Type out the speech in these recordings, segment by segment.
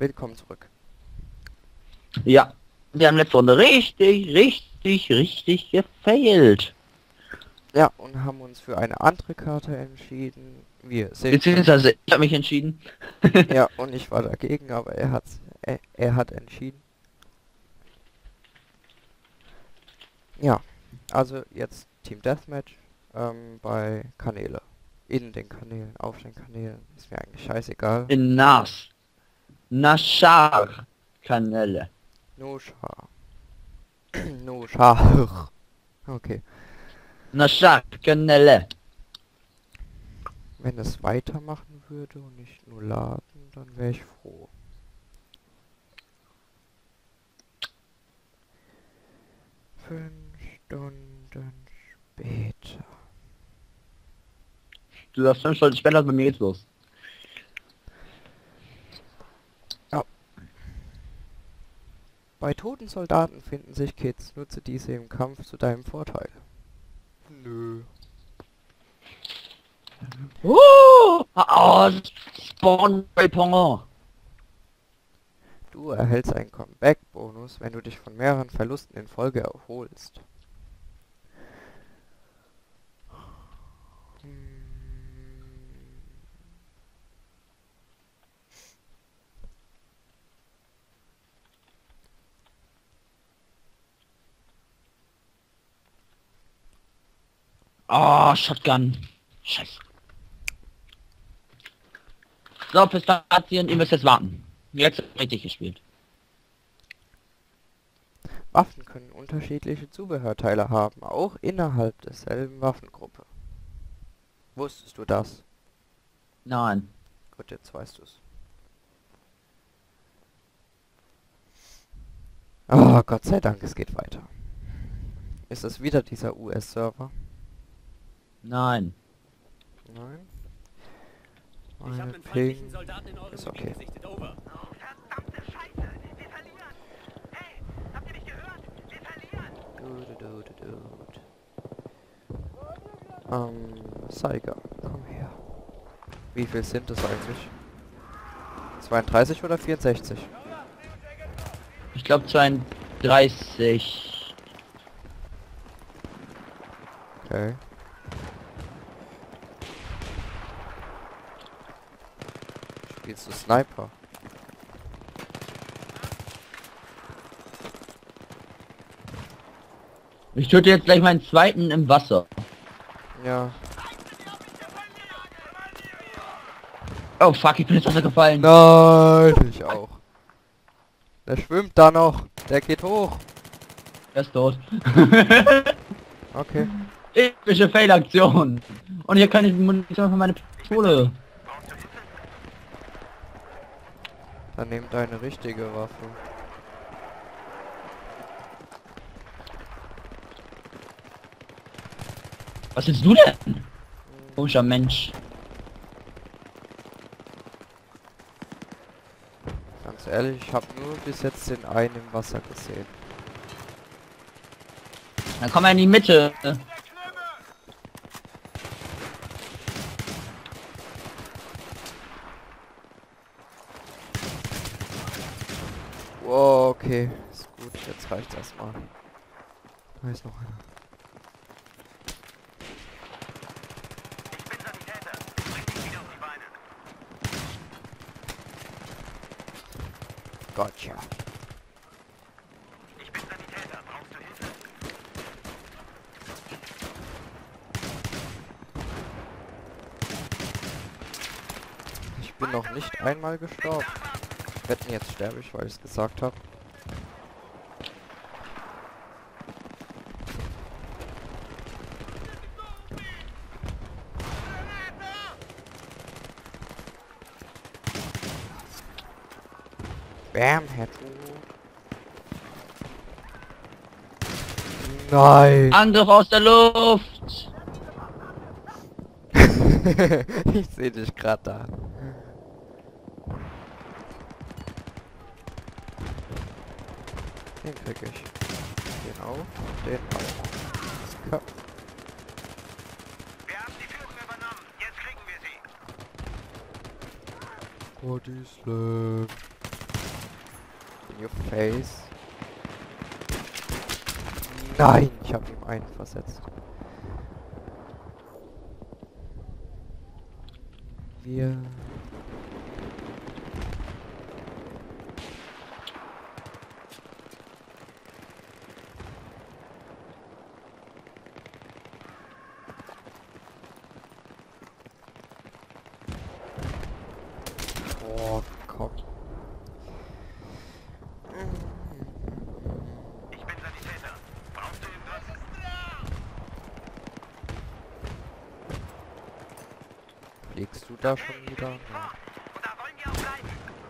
willkommen zurück. Ja, wir haben letzte Runde richtig gefailt. Ja, und haben uns für eine andere Karte entschieden. Wir sehen. Beziehungsweise ich habe mich entschieden. Ja, und ich war dagegen, aber er hat entschieden. Ja, also jetzt Team Deathmatch bei Kanäle. In den Kanälen, auf den Kanälen. Ist mir eigentlich scheißegal. In Nashar Kanäle. No Schar. No Schar. Okay. Nashar Kanäle. Wenn es weitermachen würde und nicht nur laden, dann wäre ich froh. Fünf Stunden später. Du darfst 5 Stunden später, bei mir geht's los. Bei toten Soldaten finden sich Kids. Nutze diese im Kampf zu deinem Vorteil. Nö. Oh, Spawn bei Pongo. Du erhältst einen Comeback-Bonus, wenn du dich von mehreren Verlusten in Folge erholst. Oh, Shotgun. Scheiße. So, Pistazien, ihr müsst jetzt warten. Jetzt richtig gespielt. Waffen können unterschiedliche Zubehörteile haben, auch innerhalb derselben Waffengruppe. Wusstest du das? Nein. Gut, jetzt weißt du es. Oh, Gott sei Dank, es geht weiter. Ist es wieder dieser US-Server? Nein. Nein. Ich habe Mein einen Ping feindlichen Soldaten in eurem ist Gebiet okay. gesichtet. Over. Verdammte Scheiße! Wir verlieren! Hey, habt ihr mich gehört? Wir verlieren! Saiga, komm her. Wie viel sind es eigentlich? 32 oder 64? Ich glaube 32. Okay. Spielst du Sniper? Ich töte jetzt gleich meinen zweiten im Wasser. Ja. Oh fuck, ich bin ins Wasser gefallen. Nein, ich auch. Der schwimmt da noch. Der geht hoch. Er ist tot. Okay. Epische Fail-Aktion. Und hier kann ich Munition für meine Pistole. Dann nimm deine richtige Waffe. Was willst du denn? Komischer Mensch. Ganz ehrlich, ich habe nur bis jetzt den einen im Wasser gesehen. Dann komm mal in die Mitte. Wow, okay. Ist gut, jetzt reicht erstmal. Da ist noch einer. Ich bin Sanitäter. Bring mich wieder auf die Beine. Gotcha. Ich bin Sanitäter. Brauchst du Hilfe? Ich bin noch nicht einmal gestorben. Wetten, jetzt sterbe ich, weil ich es gesagt habe. Bam, Headshot. Nein. Angriff aus der Luft. Ich sehe dich gerade da. Den krieg ich. Den auch. Den auch. Ka Wir haben die Führung übernommen. Jetzt kriegen wir sie. Body Slam. your face. Nein, ich habe ihm einen versetzt. Wir... Oh, komm. Ich bin Sanitäter. Brauchst du irgendwas? Fliegst du da schon wieder? Und da wollen wir auch bleiben.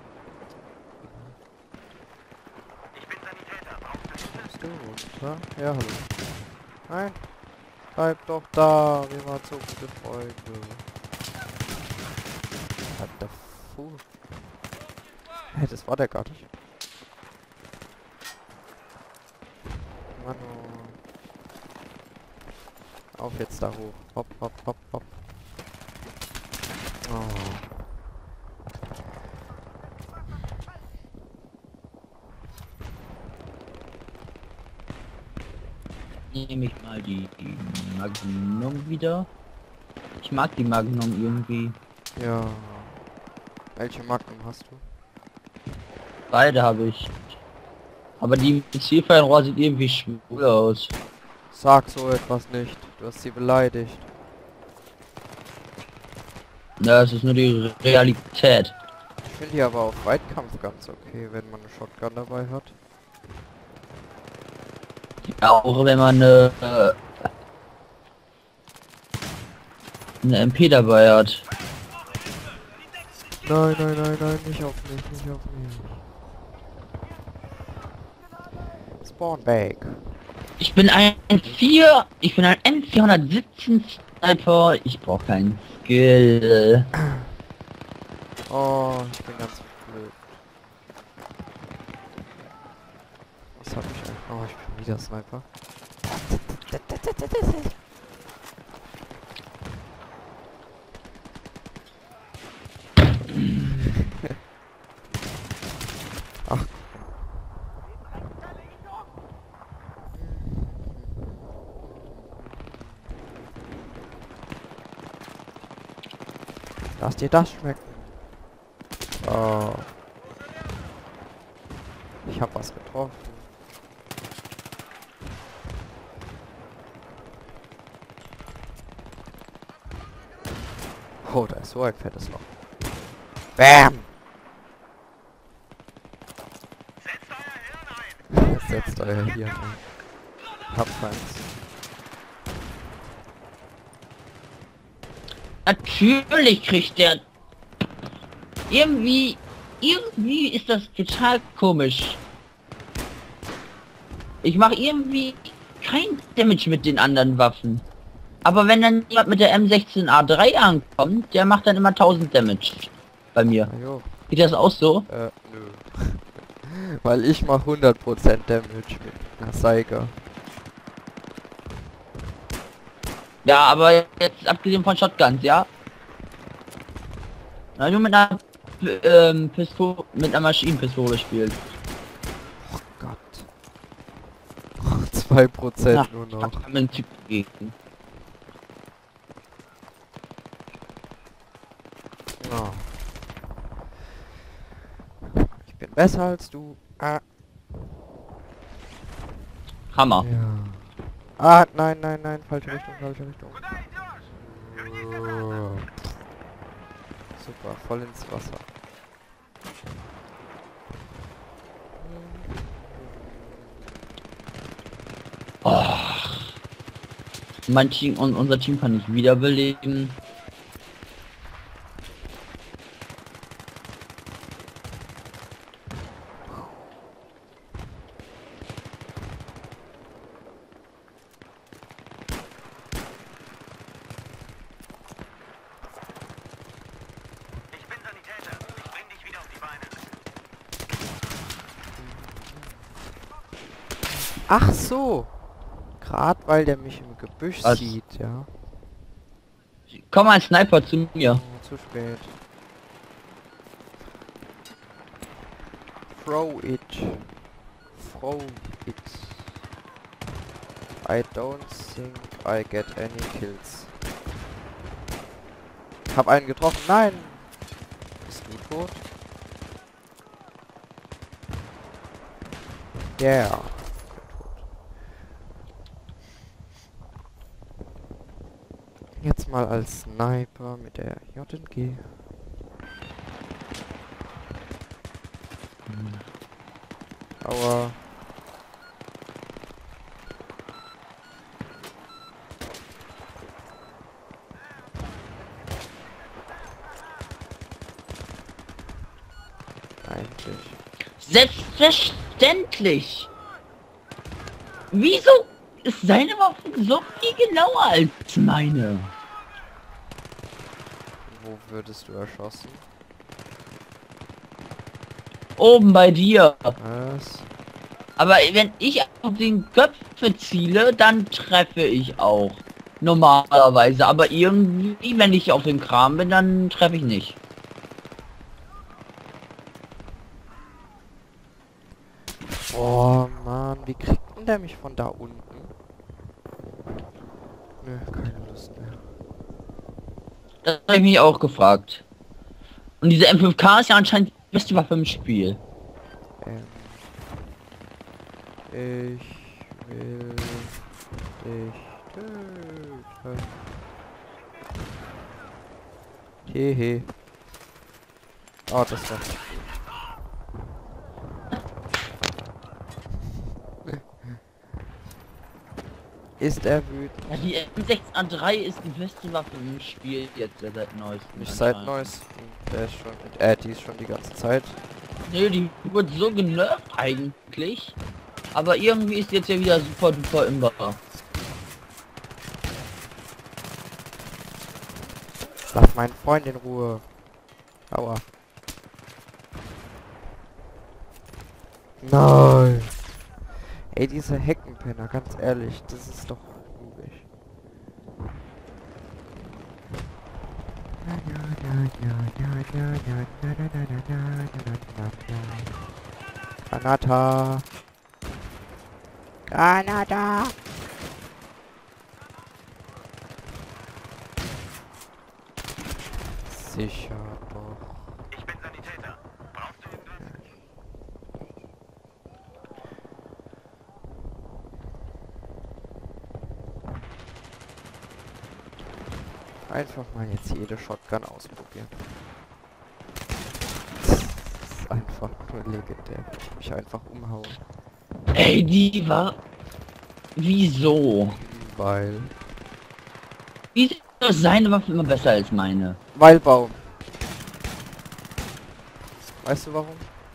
Ich bin Sanitäter. Brauchst du Bist du runter? Ja, hallo. Nein. Bleib doch da. Wir waren so gute Freunde. What the fuck? Hä, das war der gar nicht. Mano. Auf jetzt da hoch. Hopp, hopp, hopp, hopp. Oh. Nehme ich mal die Magnum wieder. Ich mag die Magnum irgendwie. Ja. Welche Magnum hast du? Beide habe ich. Aber die Zielfernrohr sieht irgendwie schwul aus. Sag so etwas nicht. Du hast sie beleidigt. Ja, es ist nur die Realität. Ich finde die aber auf Weitkampf ganz okay, wenn man eine Shotgun dabei hat. Ja, auch wenn man eine MP dabei hat. Nein, nein, nein, nein, nicht auf mich, nicht auf mich. Spawn back. Ich bin ein M417 Sniper. Ich brauche keinen Skill. Oh, ich bin ganz blöd. Was hab ich eigentlich? Oh, ich bin wieder Sniper. Ach. Lass dir das schmecken. Oh. Ich hab was getroffen. Oh, da ist so ein fettes Loch. Bam! Setzt euer Hirn ein. Setzt euer Hirn ein. Hab keins. Natürlich kriegt der... Irgendwie ist das total komisch. Ich mache irgendwie kein Damage mit den anderen Waffen. Aber wenn dann jemand mit der M16A3 ankommt, der macht dann immer 1000 Damage. Bei mir. Na jo. Geht das auch so? Nö. Weil ich mach 100% Damage mit einer Saiga. Ja, aber jetzt abgesehen von Shotguns, ja? Na, nur mit einer mit einer Maschinenpistole spielt. Oh Gott. 2% Ach, nur da noch. kann man einen Typ gegen. Oh. Ich bin besser als du. Ah. Hammer. Ja. Ah, nein, nein, nein, falsche Richtung, falsche Richtung. Куда идешь? Вернись обратно. Oh. Super, voll ins Wasser. Oh. Mein Team und unser Team kann ich wiederbeleben. Ich bin Sanitäter. Ich bring dich wieder auf die Beine. Ach so. Gerade weil der mich im Gebüsch Was? sieht, ja. Komm ein Sniper zu mir. Oh, zu spät. throw it. Throw it. I don't think I get any kills. Hab einen getroffen. Nein! Bist du tot? Ja. Yeah. Jetzt mal als Sniper mit der JMG. Aua. Eigentlich. Selbstverständlich! Wieso ist seine Waffe so viel genauer als meine? Wo würdest du erschossen? Oben bei dir. Was? Aber wenn ich auf den Köpfe ziele, dann treffe ich auch. Normalerweise. Aber irgendwie, wenn ich auf den Kram bin, dann treffe ich nicht. Oh Mann, wie kriegt denn der mich von da unten? Nö, keine Lust mehr. Das habe ich mich auch gefragt. Und diese M5K ist ja anscheinend die beste Waffe im Spiel. Ich will dich töten. Hehe. Oh, das war... Ist er wütend? Ja, die M6A3 ist die beste Waffe im Spiel jetzt seit neuestem. Nicht seit neuestem. Der ist schon... die ist schon die ganze Zeit. Nee, die wird so genervt eigentlich. Aber irgendwie ist jetzt ja wieder super duper imbar. Lass meinen Freund in Ruhe. Aua. Nein. Ey, diese Heckenpenner, ganz ehrlich, das ist doch übrig. Kanata. Kanada. Sicher doch. Ich bin Sanitäter. Brauchst du irgendwas? Einfach mal jetzt jede Shotgun ausprobieren. Das ist einfach nur legendär, wenn ich mich einfach umhaue. Ey, die war... Wieso? Weil... Wieso ist seine Waffe immer besser als meine? Weil Baum. Weißt du warum?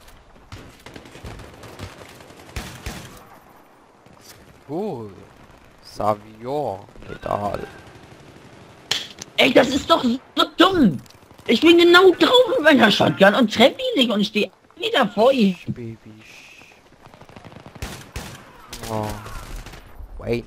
Oh. Savior Medal. Ey, das ist doch so dumm! Ich bin genau drauf mit meiner Shotgun und treffe ihn nicht und ich stehe wieder vor ihm. Baby. Oh. Wait.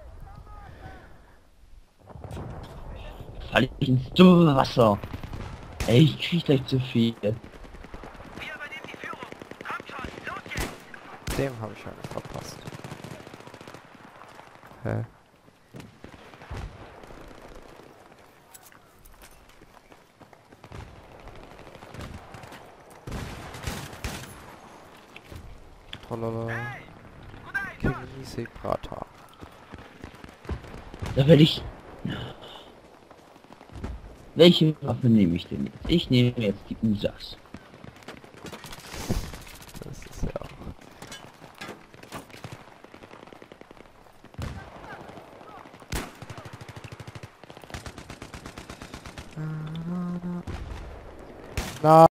Fall ich ins dumme Wasser. Ey, ich krieg gleich zu viel. Wir übernehmen die Führung. Kommt schon, los jetzt! Dem habe ich einen verpasst. Hä? Tralala. Chemie-Sebrata. Da werde ich... Welche Waffe nehme ich denn jetzt? Ich nehme jetzt die USAs. Das ist ja auch... Na,